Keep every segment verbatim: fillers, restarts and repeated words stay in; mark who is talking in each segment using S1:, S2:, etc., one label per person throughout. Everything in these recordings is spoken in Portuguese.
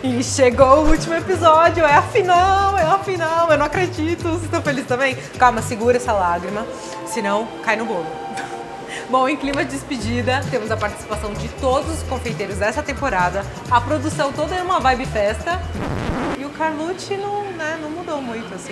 S1: E chegou o último episódio, é a final, é a final, eu não acredito. Vocês estão felizes também? Calma, segura essa lágrima, senão cai no bolo. Bom, em clima de despedida, temos a participação de todos os confeiteiros dessa temporada. A produção toda é uma vibe festa. E o Carlucci não, né, não mudou muito, assim.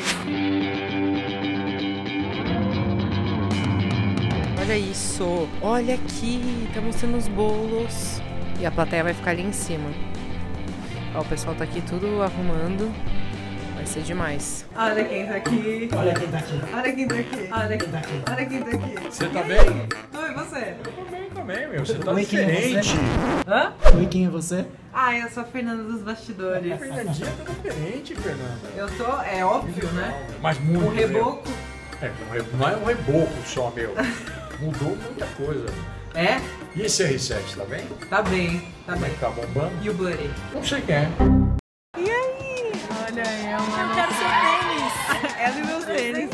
S1: Olha isso, olha aqui, tá mostrando os bolos. E a plateia vai ficar ali em cima. Ó, o pessoal tá aqui tudo arrumando. Vai ser demais. Olha quem tá aqui.
S2: Olha quem tá aqui.
S1: Olha quem tá aqui. Olha quem tá aqui. Olha quem tá aqui.
S3: Você tá bem?
S1: Oi, você?
S3: Eu tô bem também, meu. Você tá
S2: Oi, quem é
S3: diferente.
S1: Hã?
S2: Oi, quem é você?
S1: Ah, eu sou a Fernanda dos bastidores.
S3: A Fernandinha tá diferente, Fernanda.
S1: Eu tô, é óbvio, né?
S3: Mas muito.
S1: O reboco.
S3: É, não é um reboco só, meu. Mudou muita coisa.
S1: É?
S3: E esse R sete, tá bem?
S1: Tá bem, tá
S3: Como é
S1: bem.
S3: que tá bombando?
S1: E o Buddy?
S3: Não sei quem é.
S1: E aí? Olha ela.
S4: Eu quero seu tênis.
S1: Ela e meus tênis.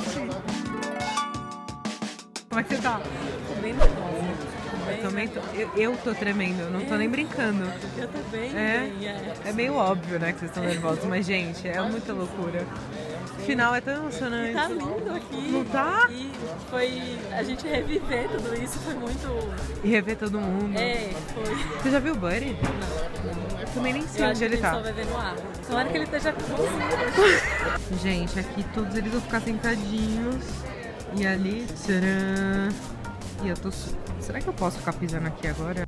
S1: Como é que você tá?
S4: Tô bem nervosa.
S1: Eu também tô, eu, eu tô tremendo, eu não tô nem brincando.
S4: Eu tô bem,
S1: É,
S4: bem, é.
S1: é meio óbvio, né, que vocês estão nervosos, mas, gente, é muita loucura. O final é tão emocionante.
S4: Tá lindo aqui.
S1: Não tá?
S4: E foi... A gente reviver tudo isso foi muito...
S1: E rever todo mundo.
S4: É, foi...
S1: Você já viu o Buddy?
S4: Não,
S1: Eu também nem sei
S4: eu
S1: onde
S4: acho
S1: ele
S4: que
S1: tá.
S4: a gente só vai ver no ar. Tomara que ele esteja com você.
S1: Gente, aqui todos eles vão ficar sentadinhos. E ali, tcharam. E eu tô... su- Será que eu posso ficar pisando aqui agora?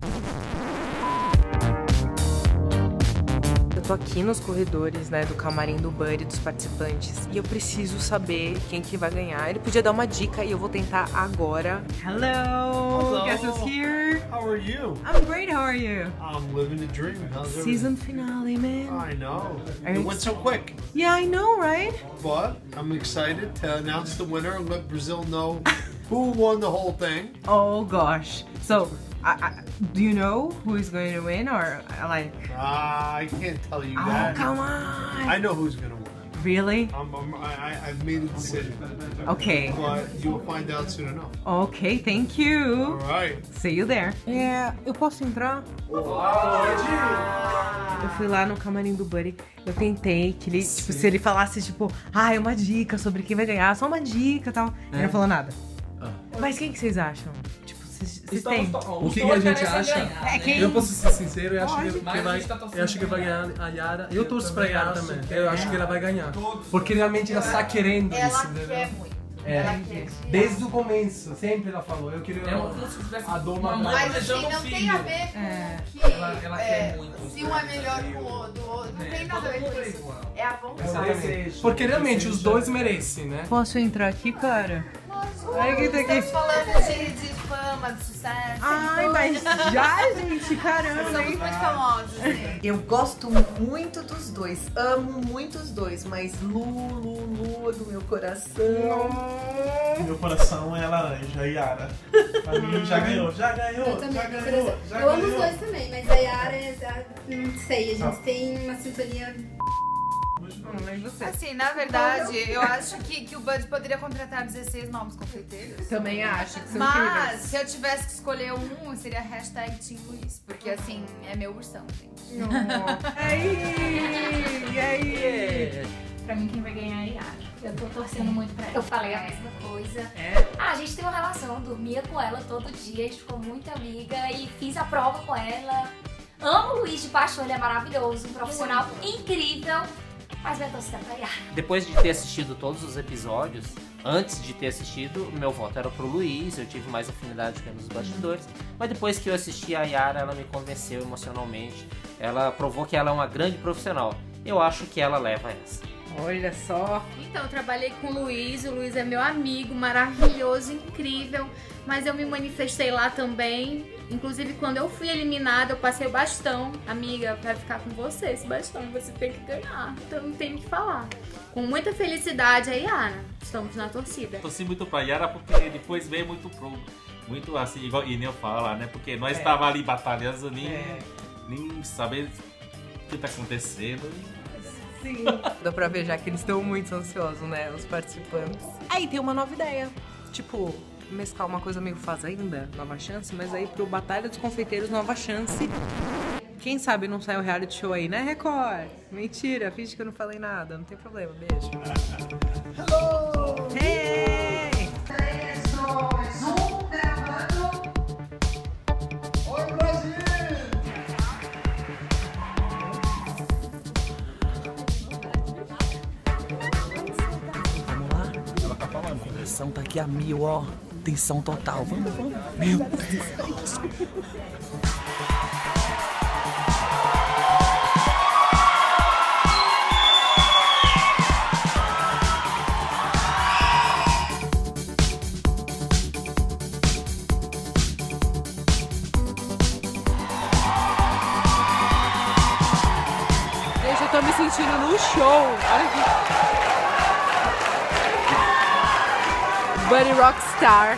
S1: Eu tô aqui nos corredores, né, do camarim do Buddy, dos participantes. E eu preciso saber quem que vai ganhar. Ele podia dar uma dica e eu vou tentar agora. Hello!
S5: Hello.
S1: Guess who's here?
S5: How are you?
S1: I'm great, how are you?
S5: I'm living the dream. How's everything?
S1: Season finale, man.
S5: I know.
S1: Are
S5: It
S1: you-
S5: went so quick.
S1: Yeah, I know, right?
S5: But I'm excited to announce the winner and let Brazil know who won the whole thing.
S1: Oh gosh. So, I, I, do you know who is going to win, or like?
S5: Uh, I can't tell you
S1: Oh,
S5: that.
S1: come on!
S5: I know who's gonna win.
S1: Really?
S5: I'm, I'm, I, I- I've made a decision.
S1: Okay.
S5: But you'll find out soon enough.
S1: Okay, thank you.
S5: All right.
S1: See you there. É, eu posso entrar? Eu fui lá no camarim do Buddy. Eu tentei que ele, tipo, se ele falasse, tipo, ah, é uma dica sobre quem vai ganhar, só uma dica e tal. Ele não falou nada. Mas quem que vocês acham? Tipo, vocês vocês têm?
S6: O que, que a gente acha?
S1: É, quem?
S6: Eu posso ser sincero, eu acho, que,
S1: Pode.
S6: que vai, eu acho que vai ganhar a Yara. Eu torço pra Yara também. Eu acho que ela vai ganhar. Porque realmente ela está querendo isso.
S7: Ela
S6: Entendeu?
S7: quer muito.
S6: É,
S7: Ela quer.
S6: desde o começo, sempre ela falou. Eu queria
S8: É como se tivesse
S6: a dor
S8: uma mãe
S7: Mas
S8: planejando
S7: assim,
S8: um
S7: não tem
S8: filho.
S7: a ver com
S1: É.
S7: que
S8: Ela- ela
S7: é,
S8: quer muito.
S7: se um é melhor que o outro, o outro. Não tem nada a ver com isso. É a vontade.
S6: Porque realmente os dois merecem, né?
S1: Posso entrar aqui, cara? Ai, quem tá aqui?
S7: Estamos falando de, de fama, de sucesso.
S1: Ai, mas já, gente, caramba,
S7: Somos
S1: hein?
S7: muito famosos, né?
S9: Eu gosto muito dos dois, amo muito os dois, mas Lu, Lu, Lu do meu coração.
S2: Meu coração é laranja, Yara. Pra mim já ganhou, já ganhou,
S10: Eu também,
S2: já
S10: meu
S2: ganhou,
S10: coração.
S2: já
S10: Eu amo os
S2: ganhou.
S10: dois também, mas a Yara é. a- Não sei, a gente tem uma sintonia.
S1: Mas você?
S7: Assim, na verdade, eu acho que, que o Bud poderia contratar dezesseis novos confeiteiros.
S1: Também acho que são
S7: Mas,
S1: incríveis.
S7: se eu tivesse que escolher um, seria hashtag Team Luiz. Porque, assim, é meu ursão, gente.
S1: E aí? E aí?
S11: Pra mim, quem vai ganhar é a Yara. Eu tô torcendo muito pra ela. Eu falei a mesma coisa.
S1: É?
S11: Ah, a gente tem uma relação, eu dormia com ela todo dia, a gente ficou muito amiga e fiz a prova com ela. Amo o Luiz de paixão, ele é maravilhoso, um profissional incrível. Mas minha torcida é pra Yara.
S8: Depois de ter assistido todos os episódios, antes de ter assistido, o meu voto era pro Luiz, eu tive mais afinidade com ele nos bastidores. Mas depois que eu assisti a Yara, ela me convenceu emocionalmente. Ela provou que ela é uma grande profissional. Eu acho que ela leva essa.
S1: Olha só.
S12: Então, eu trabalhei com o Luiz, o Luiz é meu amigo, maravilhoso, incrível, mas eu me manifestei lá também. Inclusive, quando eu fui eliminada, eu passei o bastão. Amiga, vai ficar com você esse bastão, você tem que ganhar, então não tem o que falar. Com muita felicidade, a Yara, estamos na torcida.
S13: Torci muito pra Yara porque depois veio muito pro, muito assim, igual Ineu fala, né? Porque nós
S1: É.
S13: estava ali batalhando, nem,
S1: É.
S13: nem saber o que tá acontecendo.
S1: Sim. Dá pra ver já que eles estão muito ansiosos, né? Os participantes. Aí tem uma nova ideia. Tipo, mesclar uma coisa meio Fazenda, Nova Chance, mas aí pro Batalha dos Confeiteiros, Nova Chance. Quem sabe não sai o reality show aí, né, Record? Mentira, finge que eu não falei nada, não tem problema, beijo.
S9: Hello!
S1: Hey!
S9: três, dois, um, gravando. Oi, Brasil!
S14: Vamos lá? Ela tá falando. A pressão tá aqui a mil, ó. Tensão total. Vamos, vamos. Meu Deus.
S1: Gente, eu tô me sentindo no show. Olha aqui. Buddy Rockstar.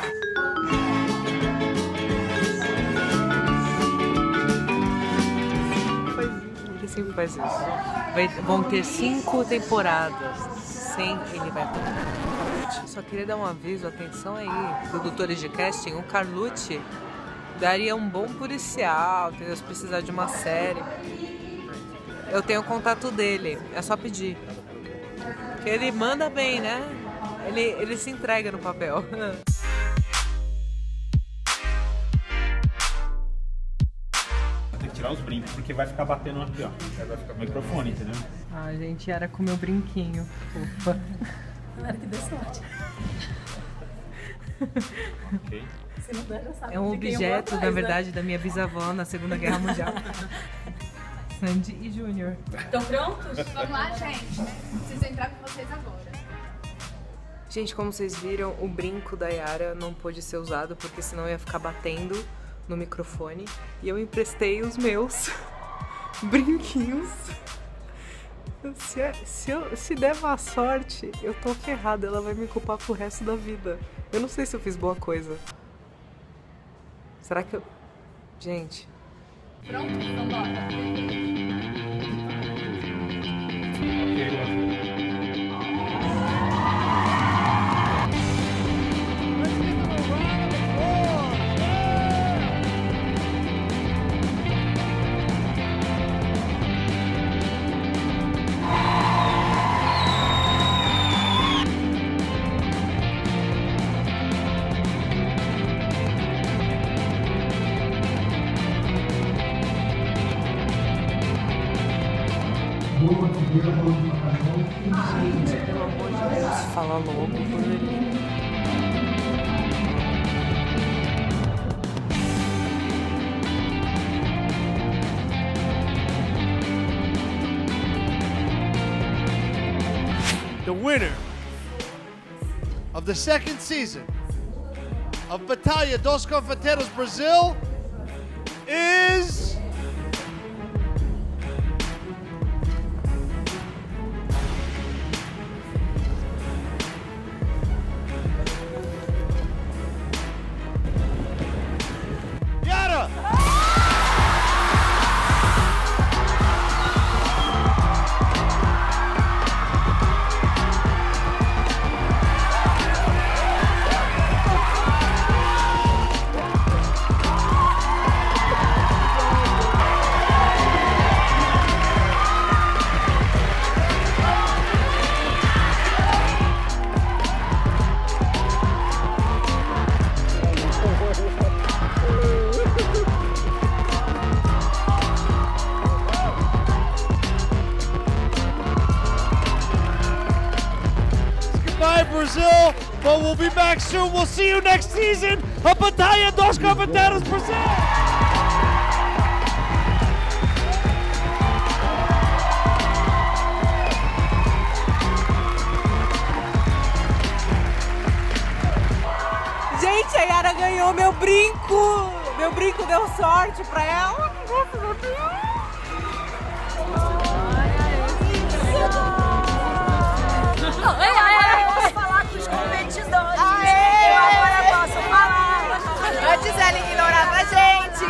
S1: Ele sempre faz isso. Vai, vão ter cinco temporadas. Sem ele vai ter. Só queria dar um aviso, atenção aí, produtores de casting. O Carlucci daria um bom policial, entendeu? Se precisar de uma série. Eu tenho o contato dele, é só pedir. Porque ele manda bem, né? Ele, ele se entrega no papel.
S13: Tem que tirar os brincos, porque vai ficar batendo aqui, ó. Vai ficar o microfone, entendeu?
S1: Ah, gente, era com meu brinquinho. Ufa.
S4: Tomara que dê sorte.
S13: Ok.
S4: Se não der, já sabe
S1: É um
S4: de quem eu vou
S1: objeto,
S4: atrás,
S1: na
S4: né?
S1: verdade, da minha bisavó na Segunda Guerra Mundial. Sandy e Júnior.
S4: Estão prontos?
S7: Vamos lá, gente. Preciso entrar com vocês agora.
S1: Gente, como vocês viram, o brinco da Yara não pôde ser usado porque senão ia ficar batendo no microfone. E eu emprestei os meus brinquinhos. Se, é- se, eu, se der má sorte, eu tô ferrada. Ela vai me culpar pro resto da vida. Eu não sei se eu fiz boa coisa. Será que eu... Gente...
S7: Pronto? Então bora.
S1: Gente, pelo amor de Deus, fala logo por ele.
S5: The winner of the second season of Batalha dos Confeiteiros Brazil is Yara. Goodbye, Brazil, but we'll be back soon. We'll see you next season of Batalha dos Confeiteiros Brazil.
S1: Gente, a Yara ganhou meu brinco! Meu brinco deu sorte pra ela. Nossa, meu Deus!
S11: Ai, ai, ai, eu posso falar com os competidores. Eu agora posso falar.
S1: Antes ela ignorava a gente.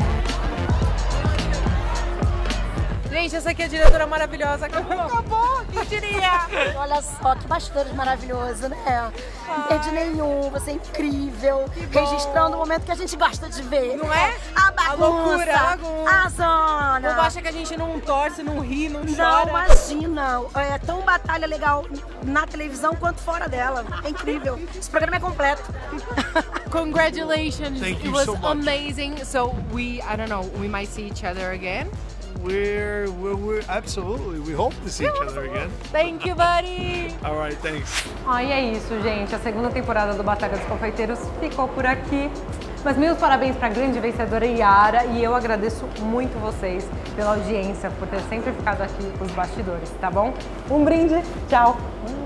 S1: Gente, essa aqui é a diretora maravilhosa. Acabou. Acabou.
S15: Quem diria?
S16: Olha só, que bastidores maravilhoso, né? Não perdi nenhum, você é incrível. Registrando o momento que a gente gosta de ver.
S1: Não é?
S16: A bagunça,
S1: A loucura, a bagunça.
S16: a zona.
S1: O povo acha que a gente não torce, não ri, não,
S16: Não,
S1: chora.
S16: imagina. É tão batalha legal na televisão quanto fora dela. É incrível. Esse programa é completo.
S15: Congratulations.
S5: Thank
S15: It
S5: you
S15: was
S5: so much.
S15: amazing. So we, I don't know, we might see each other again.
S5: We're, we're, we're absolutely. We hope to see each other again.
S15: Thank you, buddy.
S5: All right, thanks.
S1: Ah, e é isso, gente. A segunda temporada do Batalha dos Confeiteiros ficou por aqui. Mas meus parabéns para a grande vencedora Yara e eu agradeço muito vocês pela audiência, por ter sempre ficado aqui com os bastidores, tá bom? Um brinde, tchau!